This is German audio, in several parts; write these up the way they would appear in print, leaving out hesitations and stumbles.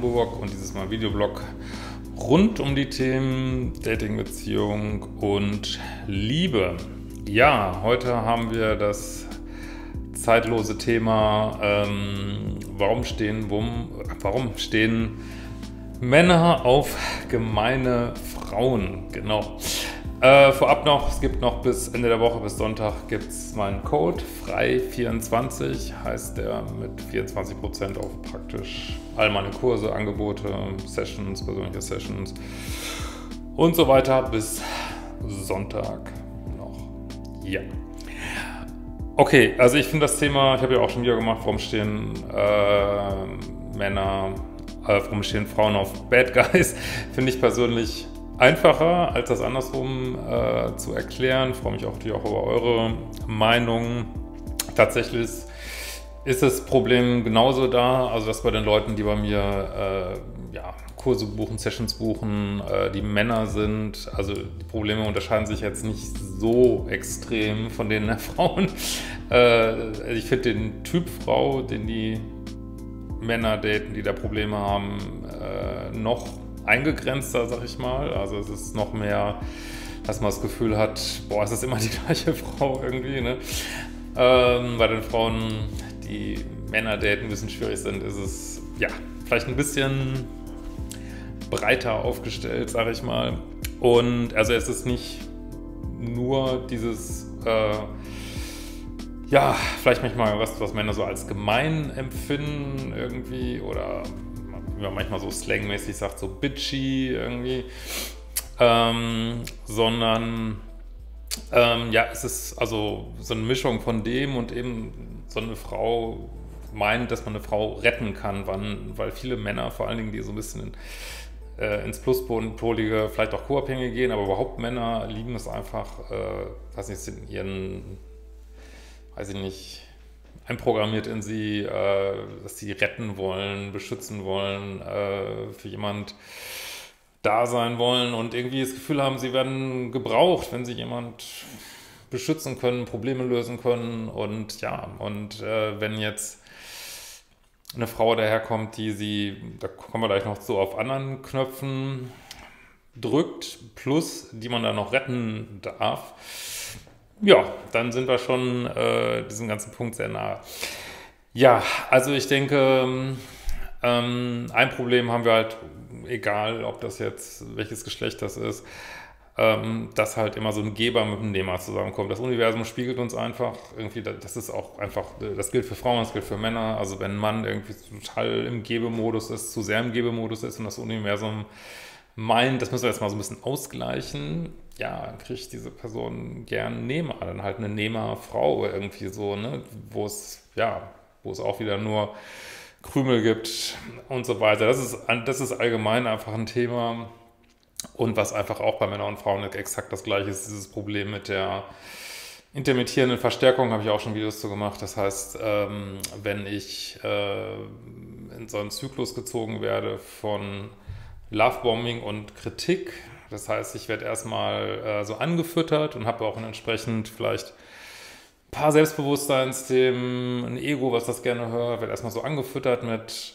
Hamburg und dieses Mal Videoblog rund um die Themen Dating, Beziehung und Liebe. Ja, heute haben wir das zeitlose Thema, warum stehen Männer auf gemeine Frauen? Genau. Vorab noch, es gibt noch bis Ende der Woche, bis Sonntag gibt es meinen Code, frei24, heißt der, mit 24% auf praktisch all meine Kurse, Angebote, Sessions, persönliche Sessions und so weiter bis Sonntag noch. Ja. Okay, also ich finde das Thema, ich habe ja auch schon wieder gemacht, warum stehen Frauen auf Bad Guys, finde ich persönlich einfacher, als das andersrum zu erklären. Ich freue mich auch natürlich auch über eure Meinung. Tatsächlich ist das Problem genauso da, also dass bei den Leuten, die bei mir Kurse buchen, Sessions buchen, die Männer sind, also die Probleme unterscheiden sich jetzt nicht so extrem von denen der Frauen. Ich finde den Typ Frau, den die Männer daten, die da Probleme haben, noch eingegrenzter, sag ich mal. Also es ist noch mehr, dass man das Gefühl hat, boah, es ist immer die gleiche Frau irgendwie, ne? Bei den Frauen, die Männer daten, ein bisschen schwierig sind, ist es ja vielleicht ein bisschen breiter aufgestellt, sag ich mal. Und also es ist nicht nur dieses vielleicht manchmal was Männer so als gemein empfinden irgendwie oder wie man manchmal so slangmäßig sagt, so bitchy irgendwie, sondern es ist also so eine Mischung von dem und eben so eine Frau meint, dass man eine Frau retten kann, weil viele Männer, vor allen Dingen, die so ein bisschen ins Pluspolige, vielleicht auch Co-Abhängige gehen, aber überhaupt Männer lieben es einfach, sind ihren, einprogrammiert in sie, dass sie retten wollen, beschützen wollen, für jemand da sein wollen und irgendwie das Gefühl haben, sie werden gebraucht, wenn sie jemand beschützen können, Probleme lösen können und wenn jetzt eine Frau daherkommt, die sie, da kommen wir gleich noch so auf anderen Knöpfen drückt, plus die man dann noch retten darf, ja, dann sind wir schon diesem ganzen Punkt sehr nahe. Ja, also ich denke, ein Problem haben wir halt, egal ob das jetzt, welches Geschlecht das ist, dass halt immer so ein Geber mit einem Nehmer zusammenkommt. Das Universum spiegelt uns einfach irgendwie, das ist auch einfach, das gilt für Frauen, das gilt für Männer. Also wenn ein Mann irgendwie total im Gebemodus ist, zu sehr im Gebemodus ist und das Universum meint, das müssen wir jetzt mal so ein bisschen ausgleichen, ja, kriegt diese Person gern Nehmer, dann halt eine Nehmerfrau irgendwie so, ne, wo es auch wieder nur Krümel gibt und so weiter. Das ist allgemein einfach ein Thema und was einfach auch bei Männern und Frauen exakt das Gleiche ist, dieses Problem mit der intermittierenden Verstärkung, habe ich auch schon Videos zu gemacht. Das heißt, wenn ich in so einen Zyklus gezogen werde von Lovebombing und Kritik, das heißt, ich werde erstmal so angefüttert und habe auch entsprechend vielleicht ein paar Selbstbewusstseinsthemen, ein Ego, was das gerne hört, werde erstmal so angefüttert mit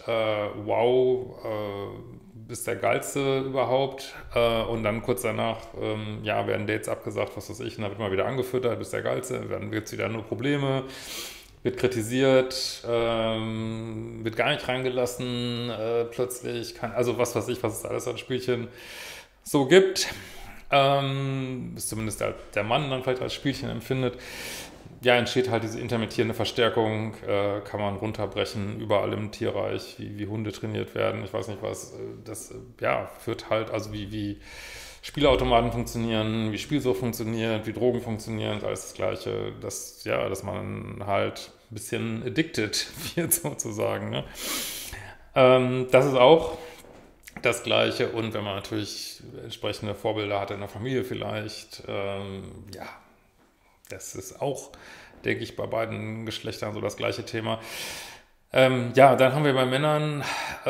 bist der Geilste überhaupt, und dann kurz danach werden Dates abgesagt, was weiß ich, und dann wird mal wieder angefüttert, bist der Geilste, dann wird es wieder nur Probleme, wird kritisiert, wird gar nicht reingelassen, plötzlich also was weiß ich, was es alles an Spielchen so gibt, bis zumindest der Mann dann vielleicht als Spielchen empfindet, ja, entsteht halt diese intermittierende Verstärkung, kann man runterbrechen, überall im Tierreich, wie Hunde trainiert werden, ich weiß nicht was, das führt halt, also wie Spielautomaten funktionieren, wie Spielsucht funktioniert, wie Drogen funktionieren, alles das Gleiche, dass man halt ein bisschen addicted wird sozusagen, ne? Das ist auch das Gleiche und wenn man natürlich entsprechende Vorbilder hat in der Familie vielleicht, das ist auch, denke ich, bei beiden Geschlechtern so das gleiche Thema. Dann haben wir bei Männern,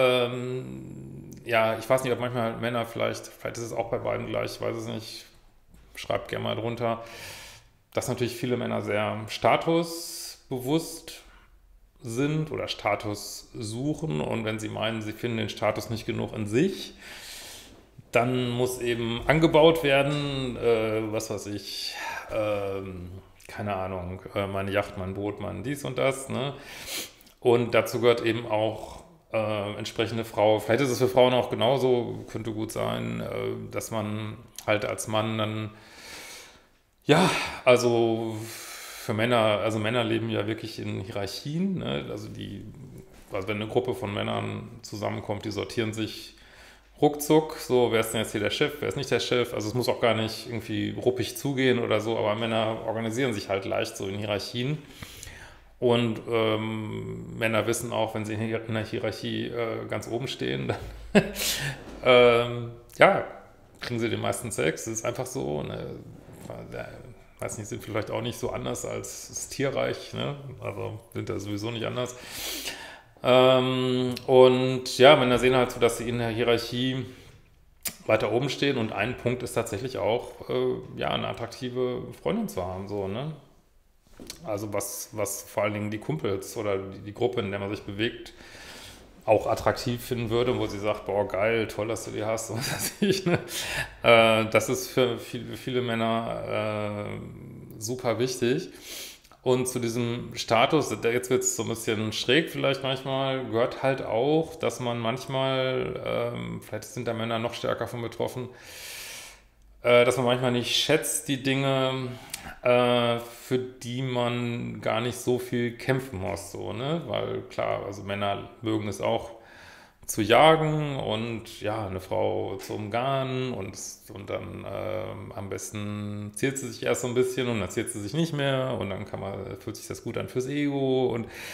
ich weiß nicht, ob manchmal Männer vielleicht ist es auch bei beiden gleich, ich weiß es nicht, schreibt gerne mal drunter, dass natürlich viele Männer sehr statusbewusst sind oder Status suchen und wenn sie meinen, sie finden den Status nicht genug in sich, dann muss eben angebaut werden, was weiß ich, keine Ahnung, meine Yacht, mein Boot, mein dies und das, ne? Und dazu gehört eben auch entsprechende Frau. Vielleicht ist es für Frauen auch genauso, könnte gut sein, dass man halt als Mann dann, ja, also für Männer, also Männer leben ja wirklich in Hierarchien, ne? Also wenn eine Gruppe von Männern zusammenkommt, die sortieren sich ruckzuck, so, wer ist denn jetzt hier der Chef, wer ist nicht der Chef, also es muss auch gar nicht irgendwie ruppig zugehen oder so, aber Männer organisieren sich halt leicht so in Hierarchien und Männer wissen auch, wenn sie in der Hierarchie ganz oben stehen, dann ja, kriegen sie den meisten Sex, das ist einfach so, ne? Weiß nicht, sind vielleicht auch nicht so anders als das Tierreich, ne? Also sind da sowieso nicht anders. Und ja, Männer sehen halt so, dass sie in der Hierarchie weiter oben stehen und ein Punkt ist tatsächlich auch, ja, eine attraktive Freundin zu haben, so, ne? Also was vor allen Dingen die Kumpels oder die Gruppe, in der man sich bewegt, auch attraktiv finden würde, wo sie sagt, boah, geil, toll, dass du die hast, was weiß ich, ne? Das ist für viele Männer super wichtig. Und zu diesem Status, jetzt wird es so ein bisschen schräg vielleicht manchmal, gehört halt auch, dass man manchmal, vielleicht sind da Männer noch stärker von betroffen, dass man manchmal nicht schätzt die Dinge, für die man gar nicht so viel kämpfen muss, so, ne? Weil klar, also Männer mögen es auch zu jagen und ja, eine Frau zu umgarnen und dann am besten ziert sie sich erst so ein bisschen und dann ziert sie sich nicht mehr und dann fühlt sich das gut an fürs Ego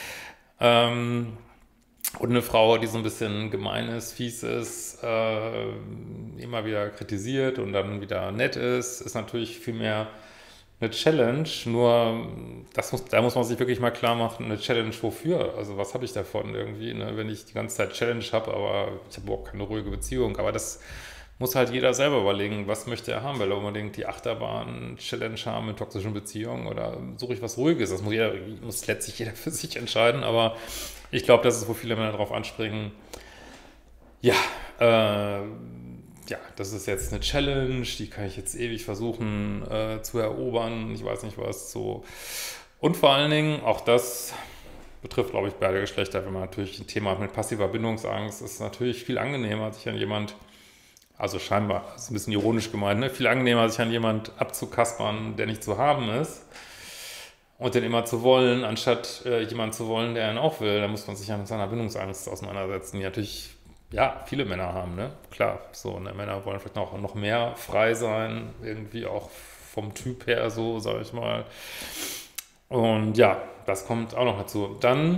und eine Frau, die so ein bisschen gemein ist, fies ist, immer wieder kritisiert und dann wieder nett ist natürlich viel mehr eine Challenge, nur da muss man sich wirklich mal klar machen, eine Challenge wofür? Also was habe ich davon irgendwie, ne? Wenn ich die ganze Zeit Challenge habe, aber ich habe überhaupt keine ruhige Beziehung, aber das muss halt jeder selber überlegen, was möchte er haben, will er unbedingt die Achterbahn-Challenge haben in toxischen Beziehungen oder suche ich was Ruhiges? Das muss letztlich jeder für sich entscheiden, aber ich glaube, das ist, wo viele Männer drauf anspringen, ja, ja, das ist jetzt eine Challenge, die kann ich jetzt ewig versuchen zu erobern, ich weiß nicht was, so. Und vor allen Dingen, auch das betrifft, glaube ich, beide Geschlechter, wenn man natürlich ein Thema hat mit passiver Bindungsangst, ist es natürlich viel angenehmer, sich an jemand, also scheinbar, das ist ein bisschen ironisch gemeint, ne? Viel angenehmer, sich an jemand abzukaspern, der nicht zu haben ist und den immer zu wollen, anstatt jemanden zu wollen, der einen auch will. Da muss man sich ja mit seiner Bindungsangst auseinandersetzen, die natürlich, ja, viele Männer haben, ne? Klar, so, ne? Männer wollen vielleicht noch mehr frei sein, irgendwie auch vom Typ her so, sage ich mal. Und ja, das kommt auch noch dazu. Dann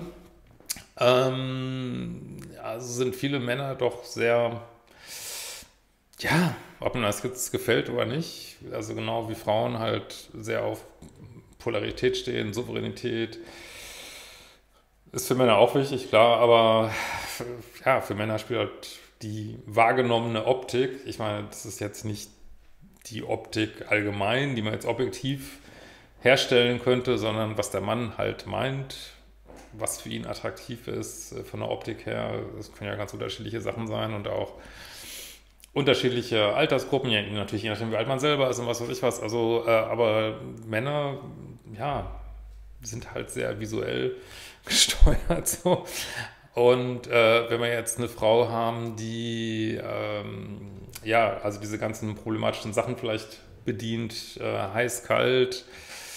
also sind viele Männer doch sehr, ja, ob man das jetzt gefällt oder nicht, also genau wie Frauen halt sehr auf Polarität stehen, Souveränität, ist für Männer auch wichtig, klar, aber ja, für Männer spielt halt die wahrgenommene Optik, ich meine, das ist jetzt nicht die Optik allgemein, die man jetzt objektiv herstellen könnte, sondern was der Mann halt meint, was für ihn attraktiv ist von der Optik her. Das können ja ganz unterschiedliche Sachen sein und auch unterschiedliche Altersgruppen, ja, natürlich je nachdem, wie alt man selber ist und was weiß ich was. Also, aber Männer, ja, sind halt sehr visuell gesteuert so. Und wenn wir jetzt eine Frau haben, die ja, also diese ganzen problematischen Sachen vielleicht bedient, heiß, kalt,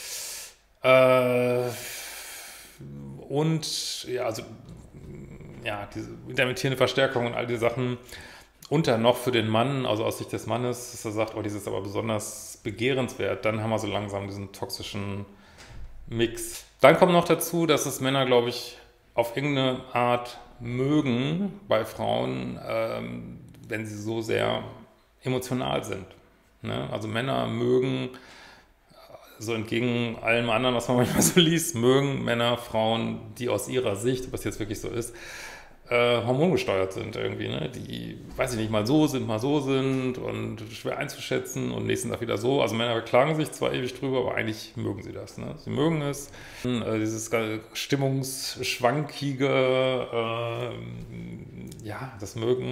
und ja, also ja, diese intermittierende Verstärkung und all die Sachen und dann noch für den Mann, also aus Sicht des Mannes, dass er sagt, oh, dieses ist aber besonders begehrenswert, dann haben wir so langsam diesen toxischen Mix. Dann kommt noch dazu, dass es Männer, glaube ich, auf irgendeine Art mögen bei Frauen, wenn sie so sehr emotional sind. Ne? Also Männer mögen, so entgegen allem anderen, was man manchmal so liest, mögen Männer Frauen, die aus ihrer Sicht, was jetzt wirklich so ist, hormongesteuert sind irgendwie, ne? Die, weiß ich nicht, mal so sind und schwer einzuschätzen und nächsten Tag wieder so. Also Männer beklagen sich zwar ewig drüber, aber eigentlich mögen sie das, ne? Sie mögen es. Dieses stimmungsschwankige, ja, das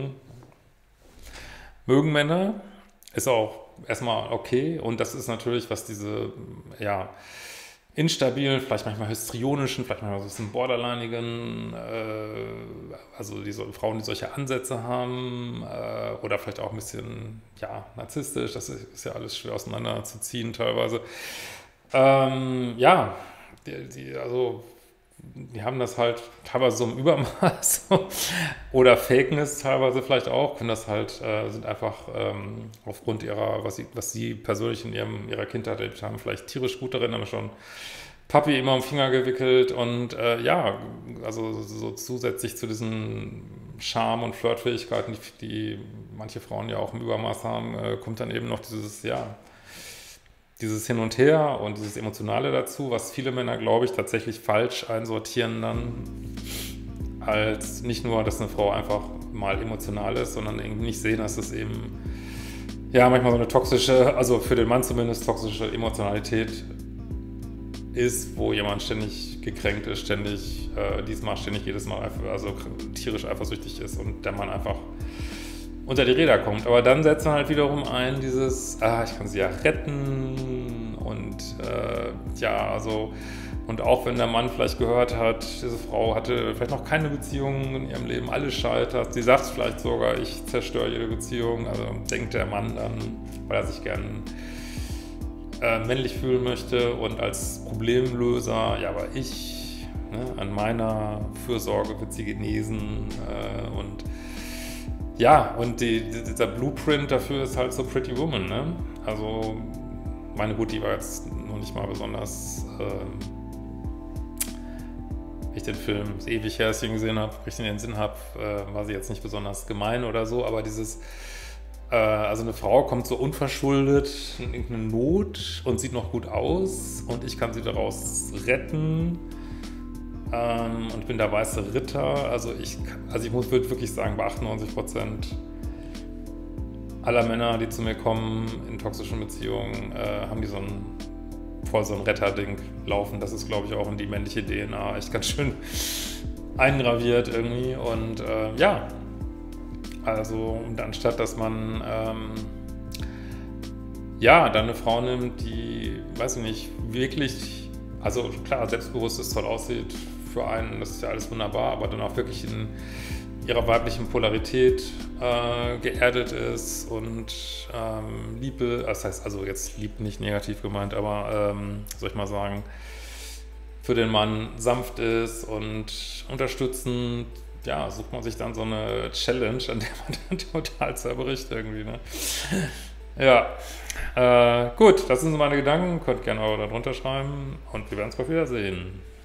mögen Männer. Ist auch erstmal okay. Und das ist natürlich, was diese, ja, instabilen, vielleicht manchmal histrionischen, vielleicht manchmal so ein bisschen borderlineigen, also Frauen, die solche Ansätze haben, oder vielleicht auch ein bisschen, ja, narzisstisch, das ist ja alles schwer auseinanderzuziehen teilweise. Ja, die haben das halt teilweise so im Übermaß oder faken es teilweise vielleicht auch, können das halt, sind einfach aufgrund ihrer, was sie persönlich in ihrer Kindheit erlebt haben, vielleicht tierisch gut darin, haben schon Papi immer am Finger gewickelt und ja, also so zusätzlich zu diesen Charme- und Flirtfähigkeiten, die manche Frauen ja auch im Übermaß haben, kommt dann eben noch dieses Hin und Her und dieses Emotionale dazu, was viele Männer, glaube ich, tatsächlich falsch einsortieren dann, als nicht nur, dass eine Frau einfach mal emotional ist, sondern irgendwie nicht sehen, dass es eben, ja, manchmal so eine toxische, also für den Mann zumindest toxische Emotionalität ist, wo jemand ständig gekränkt ist, ständig, jedes Mal, also tierisch eifersüchtig ist und der Mann einfach unter die Räder kommt. Aber dann setzt man halt wiederum ein dieses, ich kann sie ja retten und ja, also, und auch wenn der Mann vielleicht gehört hat, diese Frau hatte vielleicht noch keine Beziehung in ihrem Leben, alles scheitert, sie sagt vielleicht sogar, ich zerstöre jede Beziehung, also denkt der Mann dann, weil er sich gern männlich fühlen möchte und als Problemlöser, ja, aber ich, ne, an meiner Fürsorge wird sie genesen und ja, und dieser Blueprint dafür ist halt so Pretty Woman, ne? Also, meine gut, die war jetzt noch nicht mal besonders, ich den Film ewig her, als ich ihn gesehen habe, richtig in den Sinn habe, war sie jetzt nicht besonders gemein oder so, aber also eine Frau kommt so unverschuldet in irgendeine Not und sieht noch gut aus und ich kann sie daraus retten und bin der weiße Ritter. Also ich würde wirklich sagen, bei 98% aller Männer, die zu mir kommen in toxischen Beziehungen, haben die so ein Retterding laufen. Das ist, glaube ich, auch in die männliche DNA echt ganz schön eingraviert irgendwie und ja. Also, und anstatt, dass man ja, dann eine Frau nimmt, die, weiß ich nicht, wirklich, also klar, selbstbewusst ist, toll aussieht für einen, das ist ja alles wunderbar, aber dann auch wirklich in ihrer weiblichen Polarität geerdet ist und Liebe, das heißt, also jetzt lieb nicht negativ gemeint, aber soll ich mal sagen, für den Mann sanft ist und unterstützend. Ja, sucht man sich dann so eine Challenge, an der man dann total zerbricht irgendwie, ne? Ja, gut, das sind so meine Gedanken. Könnt gerne eure da drunter schreiben und wir werden uns bald wiedersehen.